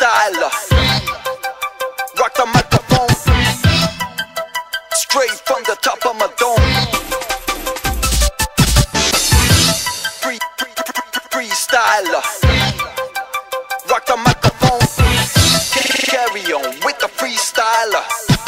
freestyler. Rock the microphone, straight from the top of my dome. Freestyler. Rock the microphone, carry on with the freestyler.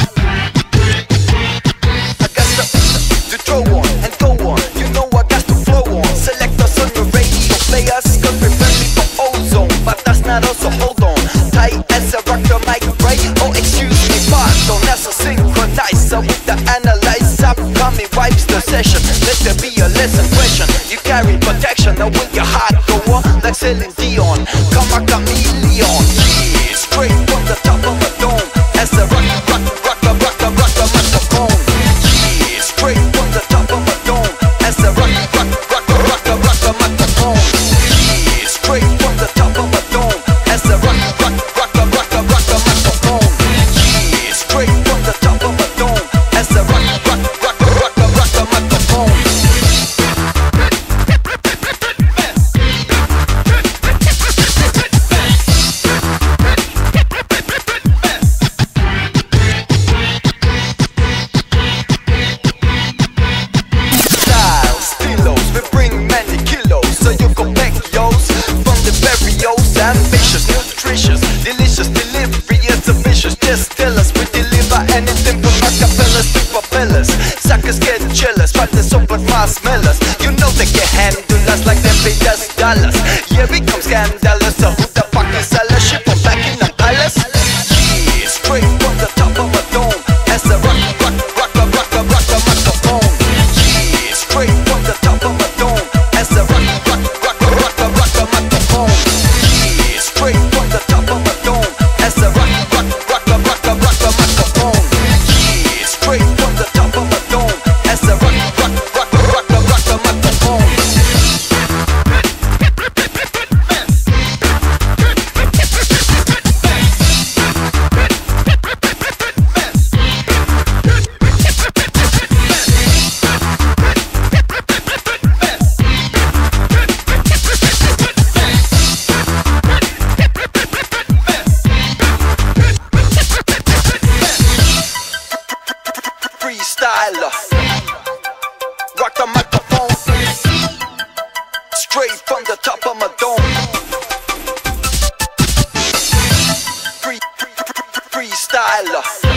I got to throw on and go on. You know I got to flow on. Select us on the radio, play us cause we're friendly for ozone. But that's not us, so hold on. Tight as I rock the mic, right? Oh, excuse me, pardon. That's a synchronizer with the analyzer. Upcoming wipes the session. Let there be a less impression. You carry protection, now with your heart go on like Celine Dion. Come a chameleon, yeah, straight from the top of a dome. As I rock the microphone, yeah, straight from the top of a dome. As I rock the microphone, yeah, straight from the top of a dome. As I rock the microphone, yeah, straight from the top of a dome. As I rock the microphone. Ambitious, nutritious, delicious delivery is ambitious. Just tell us we deliver anything from acapellas to propellers. Suckers get jealous, but they're so but marshmallows. You know they can handle us like they pay us dollars. Yeah, we come scandalous. So who the fuck is Allah? Ship from back in the palace. Yeah, straight from the top of a dome. As I rock the microphone. Yeah, straight from the top of a dome. As I rock the microphone. Straight from the top of a dome. As I rock the microphone. Yeah, straight from the top of a dome. As I rock the microphone. Freestyler. Rock the microphone, straight from the top of my dome. Freestyler.